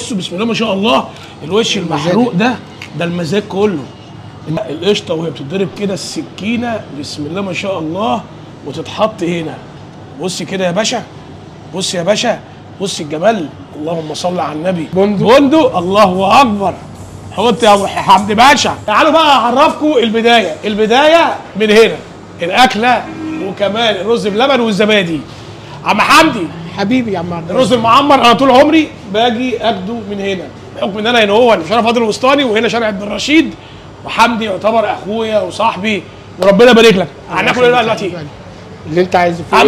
بصوا بسم الله ما شاء الله، الوش المحروق ده المزاج كله. القشطه وهي بتتضرب كده السكينه بسم الله ما شاء الله وتتحط هنا. بص كده يا باشا، بص يا باشا، بص الجمال. اللهم صل على النبي. بندق الله اكبر. حط يا ابو حمد باشا. تعالوا بقى اعرفكم البدايه من هنا، الاكله وكمان الرز بلبن والزبادي. عم حمدي حبيبي يا عم عبد الرز المعمر انا طول عمري باجي اخده من هنا، بحكم ان انا هنا هو شارع فاضل الوسطاني وهنا شارع ابن الرشيد، وحمدي يعتبر اخويا وصاحبي وربنا يبارك لك. هناكل ايه بقى دلوقتي؟ اللي انت عايزه. اهم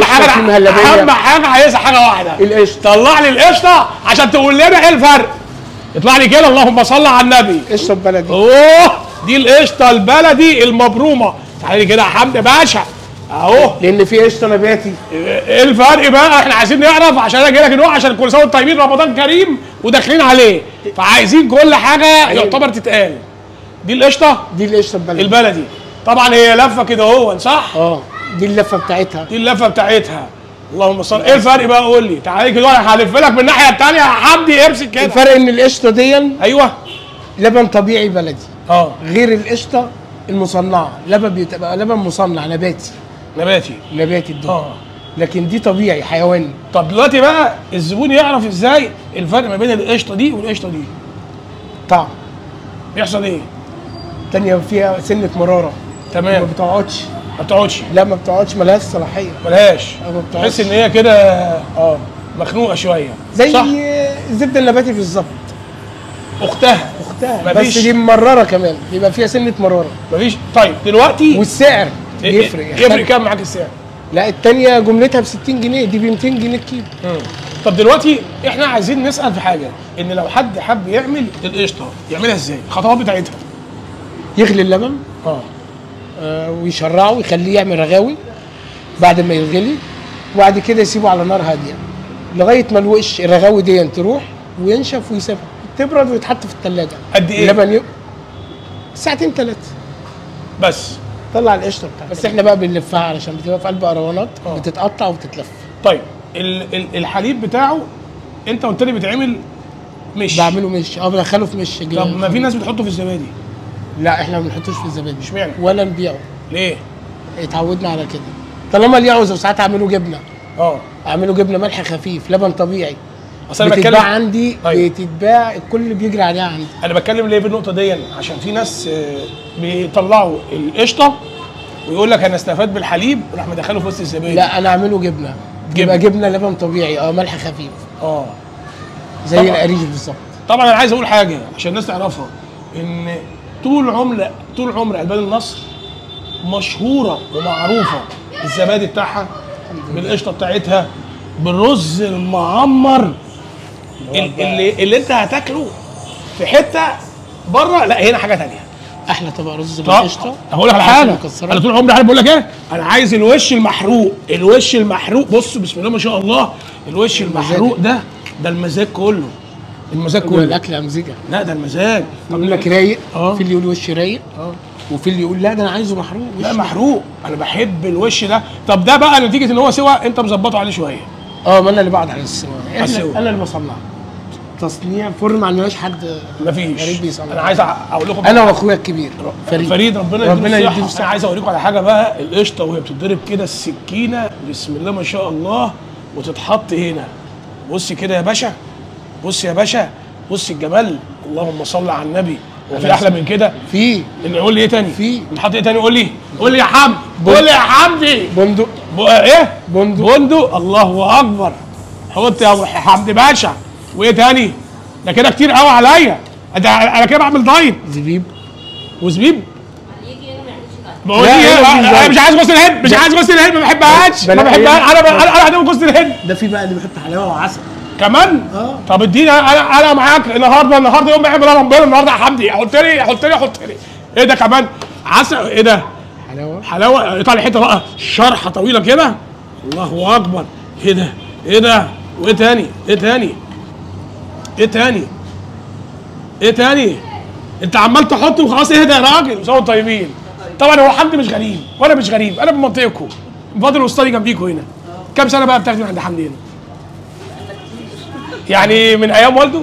حاجه عايزها حاجه واحده، القشطه. طلع لي القشطه عشان تقول لنا ايه الفرق. اطلع لي كده اللهم صل على النبي. قشطه بلدي. اوه دي القشطه البلدي المبرومه. تعالى كده يا حمد باشا اهو، لان في قشطه نباتي. ايه الفرق بقى؟ احنا عايزين نعرف عشان انا جاي لك النوع، عشان كل سنه وانتم طيبين، رمضان كريم وداخلين عليه، فعايزين كل حاجه يعتبر تتقال. دي القشطه، دي القشطه البلدي البلدي. طبعا هي لفه كده اهو صح؟ دي اللفه بتاعتها. دي اللفه بتاعتها. اللهم صل. ايه الفرق بقى؟ قول لي. تعالى كده انا هلف لك من الناحيه الثانيه يا حمدي، امسك كده. الفرق ان القشطه دي ايوه لبن طبيعي بلدي، غير القشطه المصنعه. لبن بيبقى لبن مصنع نباتي الدنيا. لكن دي طبيعي حيواني. طب دلوقتي بقى الزبون يعرف ازاي الفرق ما بين القشطه دي والقشطه دي؟ طعم. بيحصل ايه؟ الثانيه فيها سنه مراره. تمام. ما بتقعدش. لا ما بتقعدش، ملهاش صلاحيه. تحس ان هي كده مخنوقه شويه زي الزبده النباتي بالظبط. اختها بس دي مراره كمان، بيبقى فيها سنه مراره. مفيش. طيب دلوقتي والسعر يفرق كام معاك السعر؟ لا الثانيه جملتها ب 60 جنيه، دي ب 200 جنيه الكيلو. طب دلوقتي احنا عايزين نسال في حاجه، ان لو حد حب يعمل القشطه يعملها ازاي؟ الخطوات بتاعتها. يغلي اللبن ويشرعه ويخليه يعمل رغاوي. بعد ما يغلي وبعد كده يسيبه على نار هاديه لغايه ما الوش الرغاوي دي تروح وينشف ويسيبها تبرد ويتحط في الثلاجه. قد ايه؟ اللبن ساعتين 3 بس. طلع القشطه بتاعتك. بس احنا بقى بنلفها علشان بتبقى في قلب قروانات بتتقطع وبتتلف. طيب الحليب بتاعه انت قلت لي بيتعمل مش؟ بعمله مش. بدخله في مش. طب ما في ناس بتحطه في الزبادي. لا احنا ما بنحطوش في الزبادي. اشمعنى؟ ولا نبيعه. ليه؟ اتعودنا على كده. طالما ليه عاوزه ساعات اعمله جبنه. اعمله جبنه ملح خفيف، لبن طبيعي. اصل انا بتتباع عندي. بتتباع الكل بيجري عليها عندي. انا بتكلم ليه بالنقطه دي؟ عشان في ناس بيطلعوا القشطه ويقول لك انا استفاد بالحليب وراح مدخله في وسط الزبادي. لا انا اعمله جبنه. يبقى جبنه لبن طبيعي ملح خفيف. زي القريش بالظبط. طبعا انا عايز اقول حاجه عشان الناس تعرفها، ان طول عمر البان النصر مشهوره ومعروفه بالزبادي بتاعها، بالقشطه بتاعتها، بالرز المعمر اللي انت هتاكله في حته بره. لا هنا حاجه ثانيه. احلى طبق رز بالقشطه. هقول لك على حاجه، انا طول عمري عارف بقول لك ايه؟ انا عايز الوش المحروق. بص بسم الله ما شاء الله، الوش المحروق ده المزاج كله. الاكل امزجه. لا ده المزاج. يقول لك رايق. في اللي يقول وش رايق. وفي اللي يقول لا ده انا عايزه محروق. لا محروق، انا بحب الوش ده. طب ده بقى نتيجه ان هو سوا انت مظبطه عليه شويه. ما انا اللي بعد على السوا. انا اللي بصنعه. تصنيع فرن ما عندناش حد. مفيش. غريب بيصنع. انا عايز اقول لكم انا واخويا الكبير فريد ربنا يديله الصحه. انا عايز اوريكم على حاجه بقى. القشطه وهي بتتضرب كده السكينه بسم الله ما شاء الله وتتحط هنا. بص كده يا باشا، بص يا باشا، بص الجمال. اللهم صل على النبي. وفي احلى من كده؟ في. قول لي ايه تاني؟ في. نحط ايه تاني؟ قول لي يا حمدي. قول لي يا حمدي. بندق. ايه؟ بندق الله اكبر. حط يا ابو حمدي باشا. وايه تاني؟ ده كده كتير قوي عليا. انا كده بعمل دايت. زبيب. وزبيب؟ بقول لي انا مش عايز جوز الهند، ما بحبهاش. انا هدوم جوز الهند. ده في بقى اللي بيحط حلاوه وعسل كمان. طب اديني انا معاك. النهارده يوم بحب ربنا. النهارده يا حمدي حط لي ايه ده كمان؟ عسل. ايه ده؟ حلاوه. يطلع لي حته بقى شرحه طويله كده. الله اكبر. ايه ده؟ وايه تاني؟ انت عمال تحط وخلاص. اهدى يا راجل. مساوي طيبين. طبعا هو حمدي مش غريب وانا مش غريب، انا من منطقتكم، من فاضل الوسطاني جنبيكم هنا. كام سنه بقى بتاخدوا عند حمدي هنا؟ يعني من ايام والده؟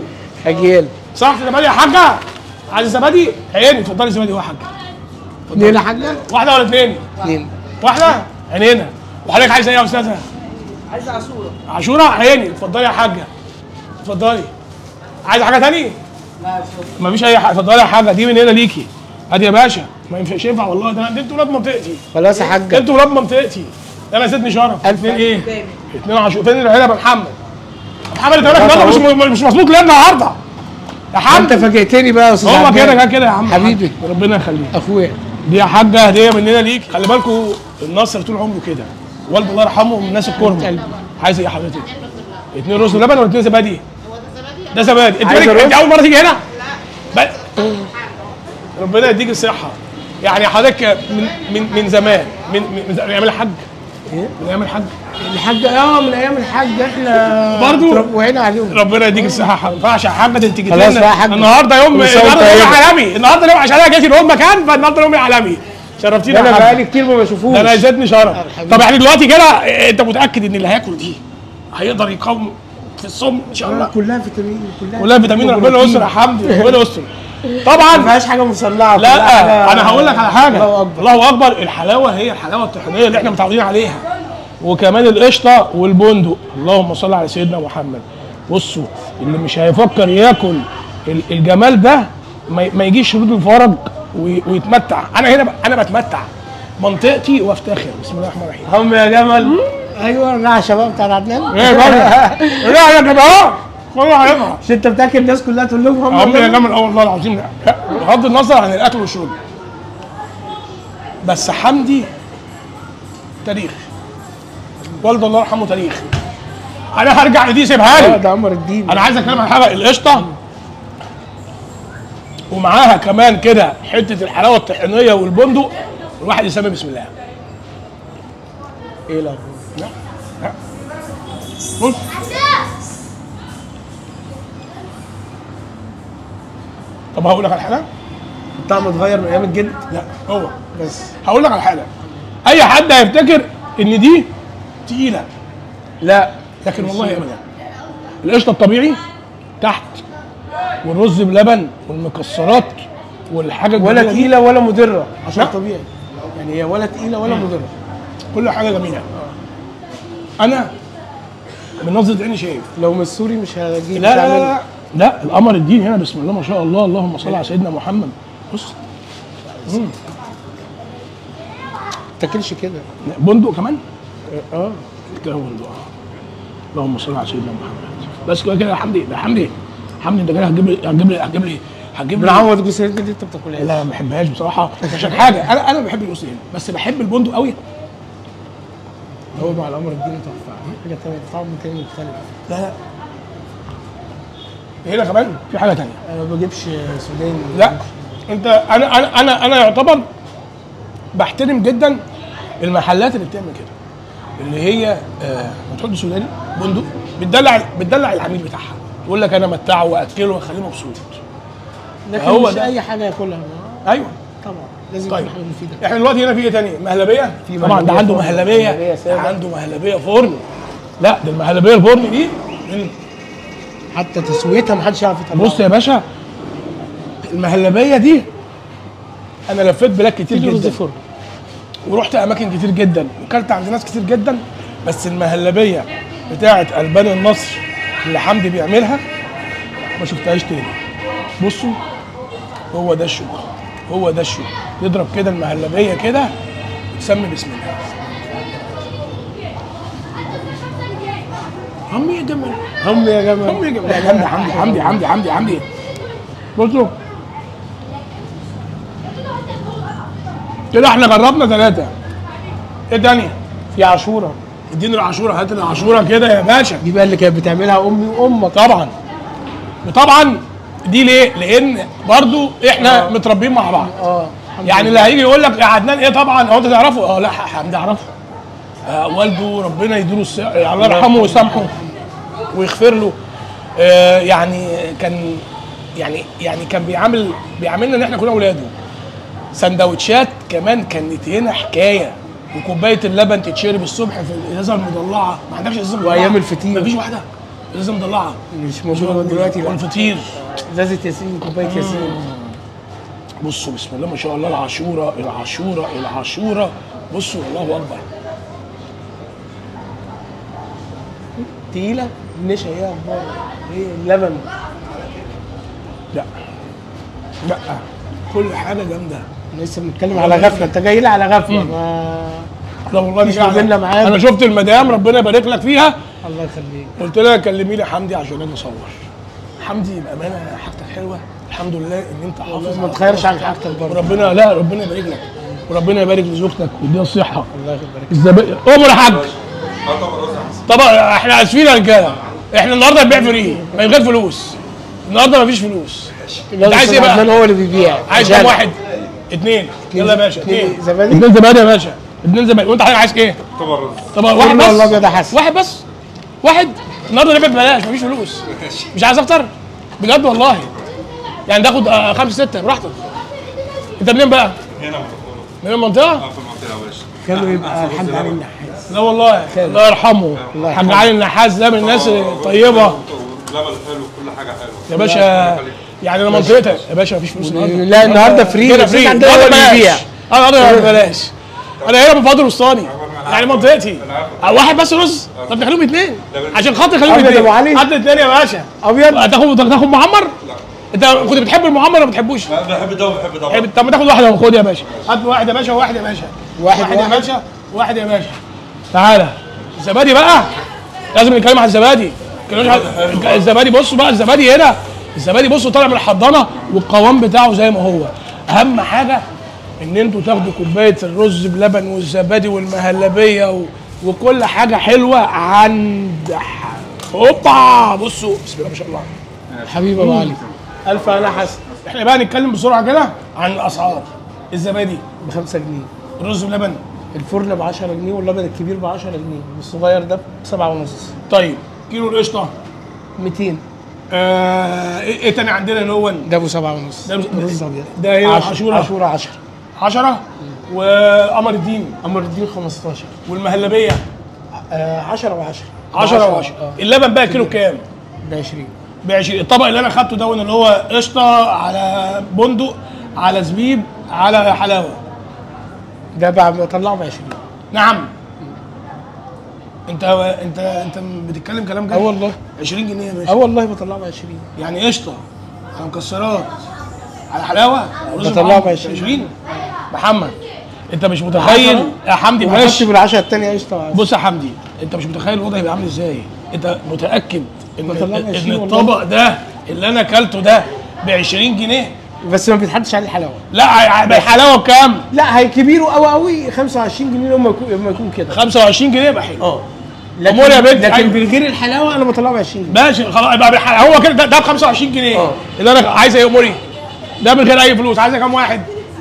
اجيال. صح زبادي يا حاجه؟ عايز زبادي؟ عيني اتفضلي زبادي يا حاجه. اتنين يا حاجه؟ واحده ولا اتنين؟ اتنين. واحده؟ عينينا. وحضرتك عايزه ايه يا استاذه؟ عايزه عاشوره. عاشوره؟ عيني اتفضلي يا حاجه. اتفضلي. عايزه حاجه تاني؟ لا شكرا. مفيش اي حاجه، اتفضلي يا حاجه دي من هنا ليكي. ادي يا باشا، ما ينفعش ينفع والله، ده انتوا ولاد منطقتي. خلاص يا حاجه. انتوا ولاد منطقتي. ده انا زدني شرف. اتنين ايه؟ اتنين عاشوره. فين العيله يا محمد؟ محمد انت النهارده مش مظبوط ليه النهارده؟ يا حاج انت فاجئتني بقى يا استاذ هو كده كده يا عم حبيبي ربنا يخليك. اخويا دي يا حاجه هديه مننا ليك. خلي بالكم النصر طول عمره كده، والده الله يرحمه من الناس الكرم. عايز ايه يا حضرتك؟ اتنين رز ولبن ولا اتنين زبادي؟ ده زبادي. انت اول مره تيجي هنا؟ لا ربنا يديك الصحه. يعني حضرتك من زمان من ايام الحاج. ايه؟ من ايام الحاج. الحاج من ايام الحاج احنا برضه وعينا عليهم. ربنا يديك الصحه. ما ينفعش يا حاج انت جيت خلاص لنا يا حاج. النهارده يوم عالمي. النهارده يوم عشان انا جيت اليوم مكان، فالنهارده يوم عالمي. شرفتينا انا يا حاج. بقالي كتير ما بشوفوش. ده انا زادني شرف. طب احنا دلوقتي كده انت متاكد ان اللي هياكل دي هيقدر يقاوم في الصوم ان شاء الله؟ كلها فيتامين كلها فيتامين. ربنا يستر يا حمدي ربنا يستر. طبعا ما فيهاش حاجه مصنعه. لا انا هقول لك على حاجه. الله اكبر. الحلاوه هي الحلاوه الطحينيه اللي احنا متعودين عليها، وكمان القشطه والبندق. اللهم صل على سيدنا محمد. بصوا اللي مش هيفكر ياكل الجمال ده ما يجيش رود الفرج ويتمتع. انا هنا انا بتمتع منطقتي وافتخر. بسم الله الرحمن الرحيم. هم يا جمل. ايوه انا شباب بتاع عدنان. ايه بقى؟ لا يا جماعه والله هينفع. مش انت بتاكل الناس كلها تقول لهم هم يا جمل. اه والله العظيم بغض النظر عن الاكل والشرب، بس حمدي تاريخ، والده الله يرحمه تاريخ. انا هرجع لدي سيبها لي. ده عمر الدين. انا عايز اتكلم عن حاجه القشطه ومعاها كمان كده حته الحلاوه الطحينيه والبندق. الواحد يسمي بسم الله. ايه لا لا لا بص طب هقول لك على حاجه. الطعم اتغير من ايام الجد. لا هو بس هقول لك على حاجه. اي حد هيفتكر ان دي تقيله، لا لكن والله ابدا. القشطه الطبيعي تحت، والرز بلبن والمكسرات والحاجه ولا تقيله ولا مضره عشان لا. طبيعي يعني هي ولا تقيله ولا مضره. كل حاجه جميله. انا من نظره عيني شايف. لو من السوري مش هجيب. لا لا لا لا القمر الدين هنا بسم الله ما شاء الله. اللهم صل على سيدنا محمد. بص ما تاكلش كده. بندق كمان. كده بندق. اللهم صل على سيدنا محمد. بس كده يا حمدي. يا حمدي انت كده هتجيب لي بنعوض جوز الهند اللي انت بتاكلها. لا ما بحبهاش بصراحه عشان حاجه. انا بحب الجوز الهند بس بحب البندق قوي. هو مع القمر الدين تحفه. حاجه ثانيه طعم تاني مختلف. لا هنا كمان في حاجه ثانيه. انا ما بجيبش سوداني. لا انت انا يعتبر بحترم جدا المحلات اللي بتعمل كده، اللي هي بتحط سوداني بندق بتدلع العميل بتاعها، تقول لك انا متعه واكله واخليه مبسوط. لكن هو مش ده. اي حاجه ياكلها. ايوه طبعا لازم طيب. تكون حاجه مفيده. احنا دلوقتي هنا في ايه تاني؟ مهلبيه. في طبعا ده مهلبية عنده فرن. مهلبيه. مهلبية سادة. عنده مهلبيه فرن. لا ده المهلبيه الفرن دي حتى تسويتها محدش يعرف يطلعها. بص يا باشا المهلبيه دي انا لفيت بلاد كتير في رز جدا فرن. ورحت اماكن كتير جدا وكلت عند ناس كتير جدا، بس المهلبيه بتاعه البان النصر اللي حمدي بيعملها ما شفتهاش تاني. بصوا هو ده الشغل، هو ده الشغل. يضرب كده المهلبيه كده وتسمي بسم الله. هم يا جمال هم يا جماعه. هم يا جمال. حمدي بصوا كده احنا جربنا 3. ايه تاني؟ في عاشوره. اديني العاشوره. هات العاشوره كده يا باشا. دي بقى اللي كانت بتعملها امي وامك. طبعا وطبعا دي ليه؟ لان برضو احنا متربيين مع بعض. يعني اللي هيجي يقول لك يا عدنان ايه طبعا هو انت تعرفه؟ لا حمدي اعرفه. والده ربنا يديله الله يرحمه ويسامحه ويغفر له. يعني كان كان بيعاملنا ان احنا كنا اولاده. سندوتشات كمان كانت هنا حكايه، وكوبايه اللبن تتشرب الصبح في الازازه المضلعه. ما عندكش ازازه مضلعه؟ وايام الفطير مفيش واحده ازازه مضلعه مش موجوده دلوقتي. والفطير ازازه ياسين، كوبايه ياسين. بصوا بسم الله ما شاء الله، العاشوره العاشوره العاشوره. بصوا الله اكبر. تقيله نشا ايه اخبار؟ ايه اللبن؟ لا لا، كل حاجه جامده. لسه بنتكلم على غفله، انت جاي لي على غفله. لا والله مفيش مش قاعدة. مجلة معانا. انا شفت المدام ربنا يبارك لك فيها، الله يخليك. قلت لها كلمي لي حمدي عشان اجي اصور. حمدي بامانه حاجتك حلوه، الحمد لله ان انت حافظ ما تخيرش عن حاجتك برضه. وربنا لا ربنا يبارك لك، وربنا يبارك لزوجتك ويديها الصحه. الله يبارك. الزبائن امر يا حاج. طبعا احنا اسفين يا رجاله، احنا النهارده هنبيع فري من غير فلوس. النهارده مفيش فلوس. انت عايز ايه بقى؟ هو اللي بيبيع. عايز كام واحد؟ اثنين. يلا يا باشا، اثنين زبادي. اثنين زبادي يا باشا، اثنين زبادي. وانت حضرتك عايز ايه؟ طبعا رز. طبعا واحد بس. والله ابيض يا حسن. واحد بس. واحد. النهارده نبيع ببلاش، مفيش فلوس. مش عايز افطر؟ بجد والله. يعني تاخد 5 6 براحتك. انت منين بقى؟ هنا من المنطقه؟ في المنطقه يا باشا. كانوا يبقى الحاج علي النحاس. لا والله الله يرحمه. الحاج علي النحاس ده من الناس الطيبه لبن حلو، كل حاجه حلوه يا باشا. يعني انا منطقتك يا باشا مفيش فلوس النهارده. لا النهارده فري. كده فري. عندنا هو اللي بيبيع. النهارده ببلاش. انا هنا بفضل وسطاني، يعني منطقتي. واحد بس رز. طب نخليهم اثنين عشان خاطر خليهم أبيض يا اثنين. أبو علي. هات اثنين يا باشا. ابيض. تاخد معمر؟ لا. انت كنت بتحب المعمر ولا ما بتحبوش؟ بحب ده وبحب ده. طب ما تاخد واحده وخد يا باشا. هات واحد يا باشا وواحد يا باشا. واحد يا باشا وواحد يا باشا. تعالى الزبادي بقى، لازم نتكلم عن الزبادي. الزبادي بصوا بقى، الزبادي هنا، الزبادي بصوا طالع من الحضانه والقوام بتاعه زي ما هو. اهم حاجه ان انتوا تاخدوا كوبايه الرز بلبن والزبادي والمهلبيه وكل حاجه حلوه عند هوبا. بصوا بسم الله ما شاء الله. حبيبي ابو علي. الف انا حسن. احنا بقى نتكلم بسرعه كده عن الاسعار. الزبادي ب 5 جنيه. الرز بلبن الفرن ب 10 جنيه، واللبن الكبير ب 10 جنيه، والصغير ده ب 7 ونص. طيب كيلو القشطه 200. ايه تاني عندنا اللي هو ده ابو 7 ونص. ده رز ابيض. ده هنا عاشوره 10. 10 وقمر الدين قمر الدين 15. والمهلبيه 10 و10. 10 و10. اللبن بقى كيلو كام؟ ب 20. ب 20. الطبق اللي انا خدته ده اللي هو قشطه على بندق على زبيب على حلاوه، ده بطلعه ب 20. نعم. انت بتتكلم كلام جد؟ والله 20 جنيه يا باشا. والله بطلعه ب 20. يعني قشطه على مكسرات على حلاوه رز بطلعه ب معمر 20. محمد انت مش متخيل يا حمدي وحطت معلش. بال10 الثانيه قشطه. بص يا حمدي، انت مش متخيل الوضع هيبقى عامل ازاي. انت متاكد ان بطلعه ب 20 والله. الطبق ده اللي انا اكلته ده ب 20 جنيه؟ بس ما بيتحطش عليه الحلاوه. لا الحلاوه بكام؟ لا هي كبيره قوي قوي 25 جنيه لما يكون كده. 25 جنيه يبقى حلو. لكن أمور يا بنت، لكن أيوة. بالغير الحلاوه انا بطلعه ب 20 جنيه. ماشي خلاص يبقى هو كده ده ب 25 جنيه. اللي انا عايز ايه اموري؟ ده من غير اي فلوس. عايزه كام واحد؟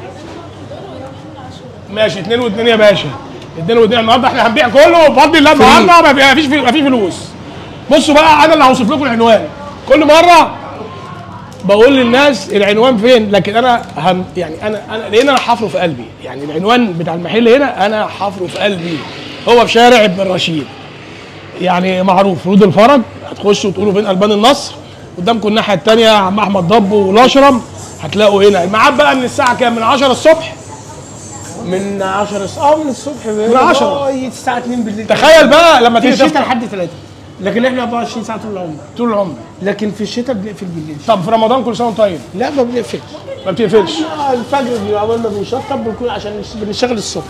ماشي 2 و2 يا باشا. 2 و2 النهارده احنا هنبيع كله بفضل الله. النهارده ما فيش فلوس. بصوا بقى انا اللي هوصف لكم العنوان. كل مره بقول للناس العنوان فين، لكن انا يعني انا لان انا حافره في قلبي. يعني العنوان بتاع المحل هنا انا حافره في قلبي. هو في شارع ابن رشيد، يعني معروف رود الفرج. هتخشوا تقولوا فين البان النصر، قدامكم الناحيه الثانيه عم احمد ضبو والاشرم. هتلاقوا هنا الميعاد بقى من الساعه كام؟ من 10 الصبح. من 10 من الصبح من 10 الساعه 2 بالليل. تخيل بقى لما في تيجي الشتاء تفطر لحد 3، لكن احنا 24 ساعه طول العمر. طول العمر. لكن في الشتاء بنقفل بالليل. طب في رمضان كل سنه وانت طيب؟ لا ما بنقفلش. ما بتقفلش؟ الفجر بيبقى اول ما بنشطب بنكون عشان بنشتغل الصبح.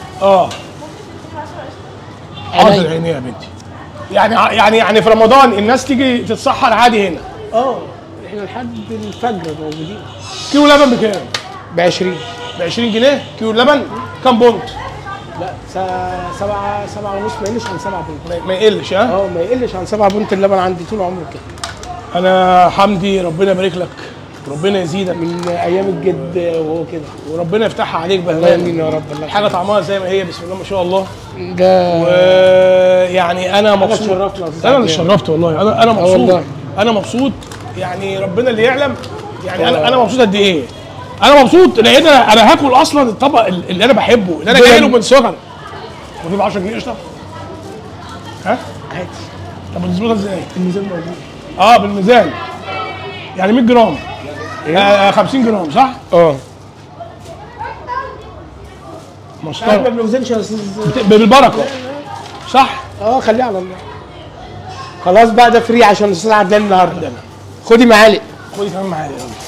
حاضر عيني يا بنتي. يعني في رمضان الناس تيجي تتسحر عادي هنا. احنا لحد الفجر موجودين. كيلو لبن بكام؟ ب 20. ب 20 جنيه كيلو لبن. كام بونت؟ لا 7 ونص، ما يقلش عن 7 بنت. ما يقلش ها؟ ما يقلش عن 7 بنت اللبن عندي طول عمري كده. انا حمدي ربنا يبارك لك، ربنا يزيدك من ايام الجد وهو كده، وربنا يفتحها عليك الله بهمان. يمين يا رب. الله حاجه طعمها زي ما هي بسم الله ما شاء الله. ده يعني انا مبسوط. اتشرفنا. انا اللي اتشرفت والله. انا مبسوط والله. انا مبسوط. يعني ربنا اللي يعلم. يعني انا مبسوط قد ايه. انا مبسوط لان انا هاكل اصلا الطبق اللي انا بحبه، اللي انا جاي له من صغر. وفي ب 10 جنيه قشطه؟ ها؟ عادي. طب بتظبطها ازاي؟ الميزان موجود. بالميزان. يعني 100 جرام. 50 جرام صح؟ اه ما مسطره بنوزنش يا استاذ. بالبركه صح؟ خليها على الله. خلاص بقى ده فري عشان الاستاذ عدنان النهارده. خدي معالق. خدي كمان معايا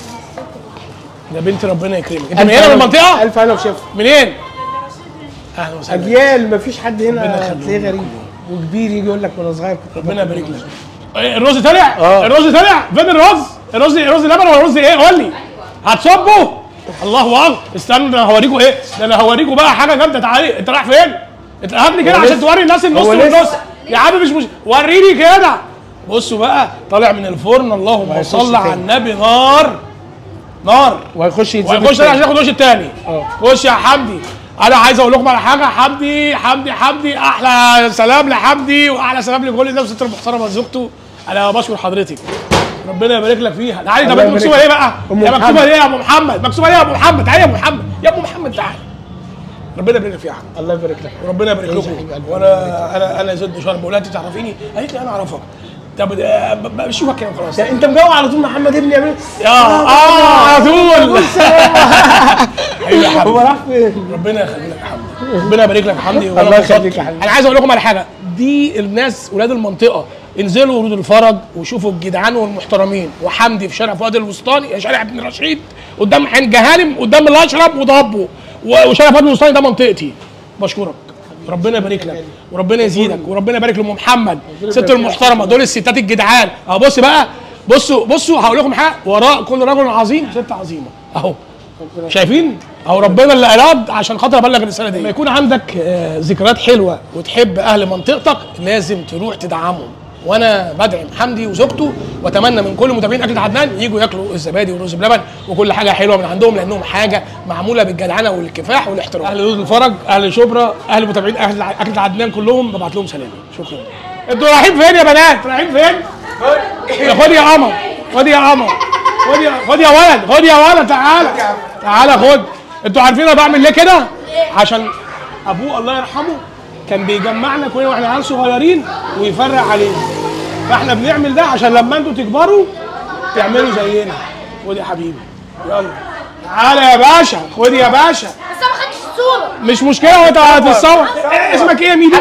يا بنتي ربنا يكرمك. انت منين من المنطقه؟ الف انا وشيف. منين؟ اهلا وسهلا. اجيال مفيش حد ربنا هنا يخليهم. تلاقيه غريب وكبير يجي يقول لك وانا صغير كنت ربنا يبارك لك. الرز طلع؟ اه. الرز طلع؟ فين الرز؟ رز لبن ولا رز ايه؟ قول لي. هتصبه؟ الله اكبر. استنوا ده انا هوريكم ايه؟ ده انا هوريكم بقى حاجه جامده. تعالي انت رايح فين؟ انت هات لي كده هو عشان لسه- توري الناس النص هو لسه. والنص. يا عم مش وريني كده. بصوا بقى طالع من الفرن. اللهم وهيخش صل على تاني. النبي. نار نار. وهيخش يتزبط وهيخش تاني. عشان ياخد وش التاني. اه. خش يا حمدي. انا عايز اقول لكم على حاجه. حمدي احلى سلام لحمدي واحلى سلام لكل الناس الست المحترمه زوجته. انا بشكر حضرتك ربنا يبارك لك فيها. تعالي. طب الله انت يبارك مكتوبه لك. ايه بقى؟ أم يا محمد. مكتوبه ليه يا ابو محمد؟ مكتوبه ليه يا ابو محمد؟ تعالي يا ابو محمد. يا ابو محمد تعالى. ربنا يبارك لك فيها. الله يبارك لك. وربنا يبارك يا لكم. حبيب قلبي. وانا زد شرب. بقول لها انت تعرفيني؟ قالت لي انا اعرفك. طب بشوفك كده خلاص. انت مجوع على طول محمد ابني يعمل على طول. ايوه يا هو حبيبي. راح فين؟ ربنا يخليك يا حمدي. ربنا يبارك لك يا حمدي. وأنا الله انبسطت. يخليك يا حبيبي. انا عايز اقول لكم على حاجه. دي الناس ولاد المنطقه. انزلوا ورود الفرج وشوفوا الجدعان والمحترمين. وحمدي في شارع فؤاد الوسطاني، شارع ابن رشيد، قدام حين جهانم، قدام الاشرب وضبه. وشارع فؤاد الوسطاني ده منطقتي. بشكرك. ربنا يبارك لك وربنا يزيدك وربنا يبارك لام محمد ست المحترمه. دول الستات الجدعان. اهو بص بقى. بصوا هقول لكم حاجه. وراء كل رجل عظيم ست عظيمه. اهو شايفين؟ اهو ربنا اللي اراد عشان خاطر ابلغ الرساله دي. لما يكون عندك ذكريات حلوه وتحب اهل منطقتك لازم تروح تدعمهم. وانا بدعم حمدي وزوجته واتمنى من كل متابعين اكل عدنان يجوا ياكلوا الزبادي والرز بلبن وكل حاجه حلوه من عندهم، لانهم حاجه معموله بالجدعنه والكفاح والاحترام. اهل رود الفرج، اهل شبرا، اهل متابعين اكل عدنان كلهم ببعت لهم سلامي. شكرا. انتوا رايحين فين يا بنات؟ رايحين فين؟ خد يا قمر. خد يا قمر. خد يا ولد. خد يا ولد. تعالى خد. انتوا عارفين انا بعمل ليه كده؟ عشان ابوه الله يرحمه كان بيجمعنا كلنا واحنا عيال صغيرين ويفرق علينا. فاحنا بنعمل ده عشان لما انتوا تكبروا تعملوا زينا. خد يا حبيبي. يلا. تعالى يا باشا. خد يا باشا. بس انا ما خدتش الصوره. مش مشكله وانت هتتصور. اسمك ايه يا ميدو؟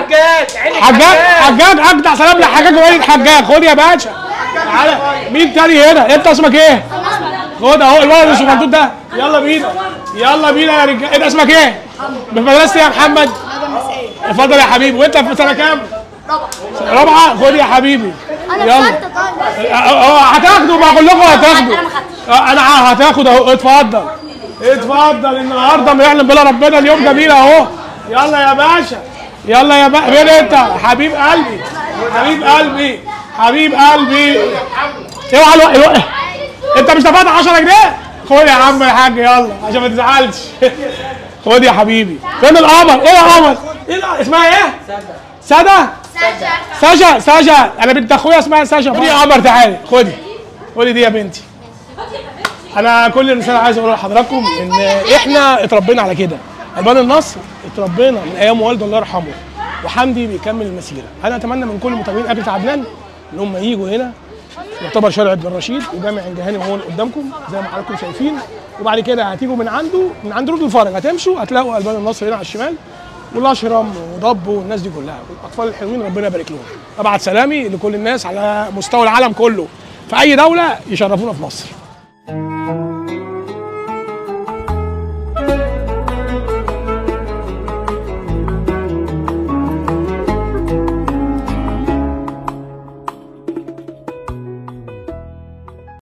حجاج. اجدع سلام لحجاج وليد حجاج. خد يا باشا. تعالى. مين تاني هنا؟ انت اسمك ايه؟ خد اهو الولد الصغنطوط ده. يلا بينا. يلا بينا يا رجاله. انت اسمك ايه؟ في مدرسه يا محمد؟ اتفضل يا حبيبي. وانت في سنه كام؟ رابعه. خد يا حبيبي. انا يلا. خدت طيب. هتاخدوا. بقول لكم هتاخدوا. انا ما خدتش. انا هتاخد اهو. اتفضل. النهارده بيعلم بلا ربنا اليوم جميل اهو. يلا يا باشا. يلا يا باشا. فين انت؟ حبيب قلبي. حبيب قلبي. اوعى انت مش دفعت 10 جنيه؟ خد يا عم الحاج يلا عشان ما تزعلش. خد يا حبيبي. فين القمر؟ ايه يا قمر؟ اسمها ايه؟ سادة. ساجا. انا بنت اخويا اسمها ساجا. خدي يا قمر تعالي. خدي دي يا بنتي. انا كل الرساله عايز اقولها لحضراتكم ان احنا اتربينا على كده. البان النصر اتربينا من ايام والده الله يرحمه. وحمدي بيكمل المسيره. انا اتمنى من كل متابعين اكل عدنان ان هم يجوا هنا. يعتبر شارع ابن رشيد وجامع الجهانم هو اللي قدامكم زي ما حضراتكم شايفين. وبعد كده هتيجوا من عند رود الفرج هتمشوا هتلاقوا البان النصر هنا على الشمال والاشرم وضبه والناس دي كلها والاطفال الحلوين ربنا يبارك لهم. ابعت سلامي لكل الناس على مستوى العالم كله في اي دوله يشرفونا في مصر.